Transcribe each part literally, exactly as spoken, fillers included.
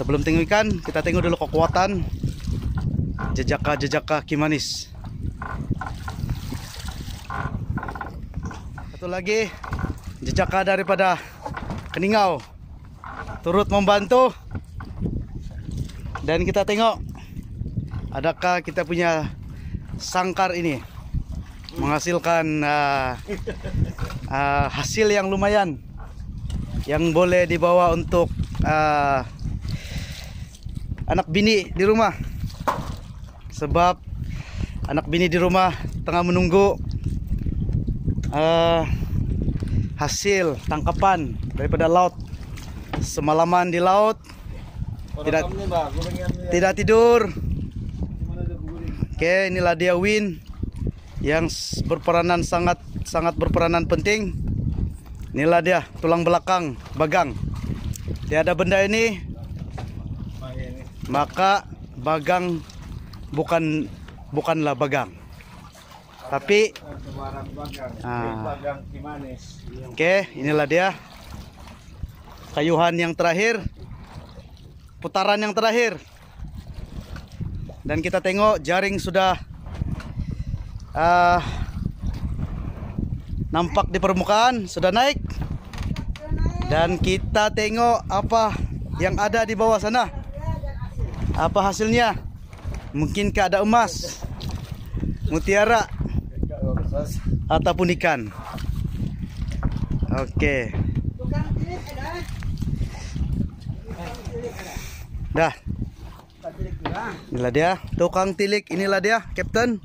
Sebelum tengok ikan, kita tengok dulu kekuatan jejaka-jejaka Kimanis. Satu lagi jejaka daripada Keningau turut membantu. Dan kita tengok adakah kita punya sangkar ini menghasilkan uh, uh, hasil yang lumayan, yang boleh dibawa untuk uh, anak bini di rumah. Sebab anak bini di rumah tengah menunggu uh, hasil tangkapan daripada laut. Semalaman di laut tidak tidak tidur. Oke, inilah dia Win yang berperanan sangat sangat berperanan penting. Inilah dia tulang belakang Bagang. Tiada benda ini, maka Bagang bukan bukanlah Bagang. Tapi ah, oke, inilah dia kayuhan yang terakhir, putaran yang terakhir. Dan kita tengok jaring sudah uh, nampak di permukaan, sudah naik. Dan kita tengok apa yang ada di bawah sana. Apa hasilnya? Mungkinkah ada emas, mutiara, ataupun ikan. Oke. Dah. Inilah dia tukang tilik, inilah dia Captain.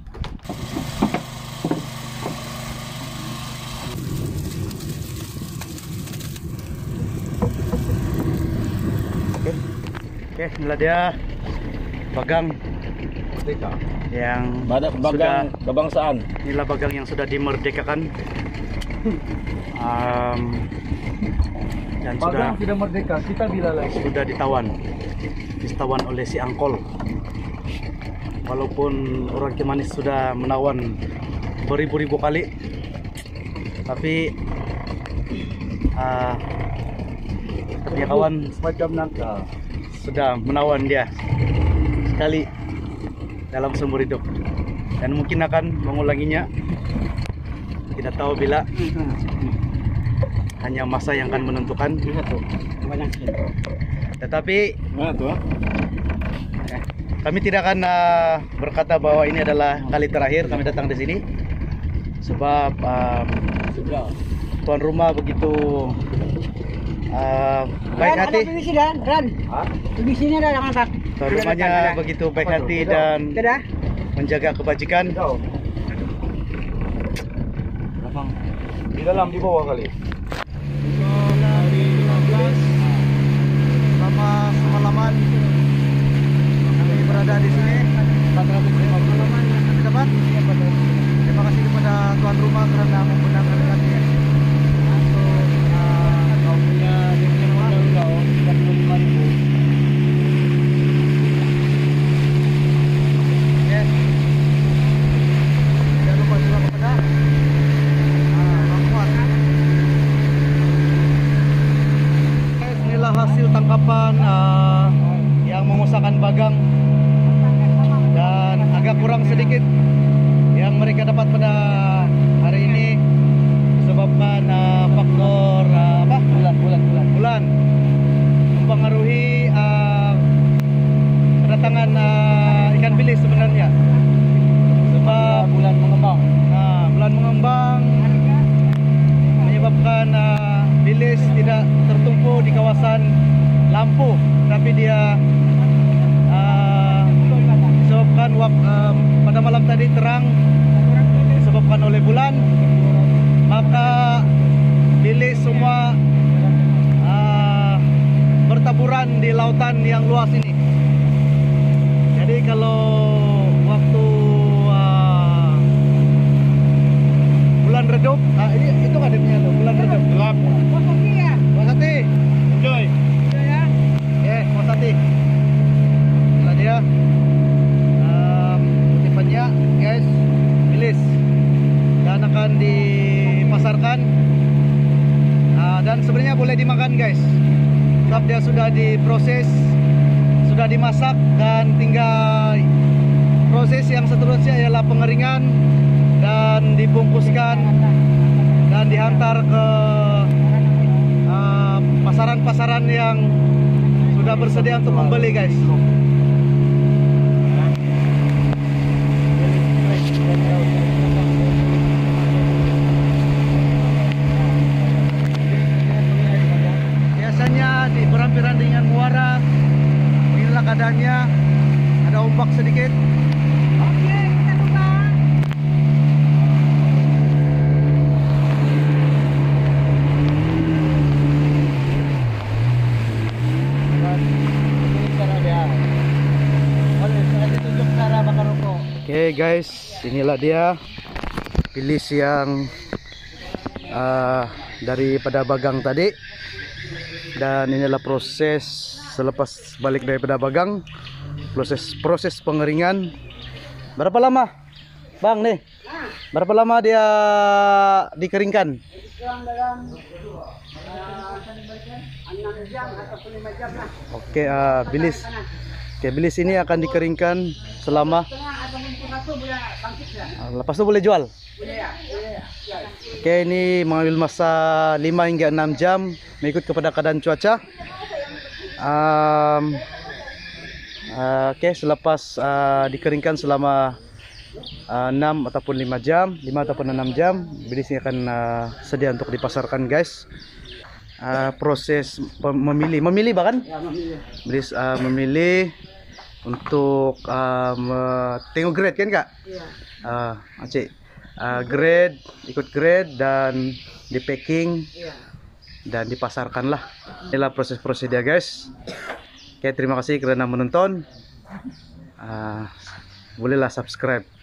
Oke. Oke, inilah dia Bagang yang Bagang kebangsaan. Inilah Bagang yang sudah dimerdekakan. Um, dan Bagang sudah tidak merdeka, kita bila lagi sudah ditawan ditawan oleh si Angkol. Walaupun orang Kimanis sudah menawan beribu-ribu kali, tapi uh, dia kawan macam nangka sudah menawan dia sekali dalam seumur hidup, dan mungkin akan mengulanginya. Tidak tahu bila, hanya masa yang akan menentukan. Tetapi kami tidak akan uh, berkata bahwa ini adalah kali terakhir kami datang di sini, sebab uh, tuan rumah begitu uh, baik hati. Tuan rumahnya begitu baik hati dan menjaga kebajikan. di dalam, di bawah kali. Dari lima belas selama semalaman kami berada di sini, empat ratus lima puluh halaman yang kami dapat. Terima kasih kepada tuan rumah karena membenarkan kami untuk uh, kau punya dengan modal kau tiga puluh lima ribu. Yes. Tidak lupa juga kepada hasil tangkapan uh, yang mengusahakan Bagang, dan agak kurang sedikit yang mereka dapat pada hari ini disebabkan uh, faktor uh, apa bulan bulan bulan bulan mempengaruhi uh, kedatangan uh, ikan bilis sebenarnya, sebab bulan mengembang nah, bulan mengembang menyebabkan uh, bilis tidak tertumpu di kawasan lampu, tapi dia uh, disebabkan uh, pada malam tadi terang disebabkan oleh bulan, maka bilis semua uh, bertaburan di lautan yang luas ini. Jadi kalau waktu uh, bulan redup, uh, ini itu kan dia punya tuh, bulan redup gelap. Wasati, enjoy. Eh, Wasati. Inilah dia um, kutipannya, guys, bilis, dan akan dipasarkan uh, dan sebenarnya boleh dimakan, guys, sebab dia sudah diproses sudah dimasak dan tinggal proses yang seterusnya ialah pengeringan dan dibungkuskan dan dihantar ke pasaran-pasaran uh, yang sudah bersedia untuk membeli, guys. Biasanya di perampiran dengan muara, inilah keadaannya, ada ombak sedikit. Oke, kita coba. Oke guys, inilah dia bilis yang uh, daripada bagang tadi. Dan inilah proses selepas balik daripada bagang, proses proses pengeringan. Berapa lama, Bang nih? Berapa lama dia dikeringkan? Dalam enam jam ataupun lima jam lah. Oke, uh, bilis. Oke, bilis ini akan dikeringkan selama uh, lepas itu boleh jual. Oke, ini mengambil masa lima hingga enam jam mengikut kepada keadaan cuaca. Um, uh, Oke, selepas uh, dikeringkan selama uh, enam ataupun lima jam, lima ataupun enam jam, bilis ini akan uh, sedia untuk dipasarkan, guys. Uh, proses memilih, memilih bahkan bilis uh, memilih untuk uh, tengok grade kan kak? Iya. Uh, Acik. Uh, grade, ikut grade dan di packing, iya, dan dipasarkan lah. Inilah proses-proses dia, guys. Oke, terima kasih karena menonton. Uh, bolehlah subscribe.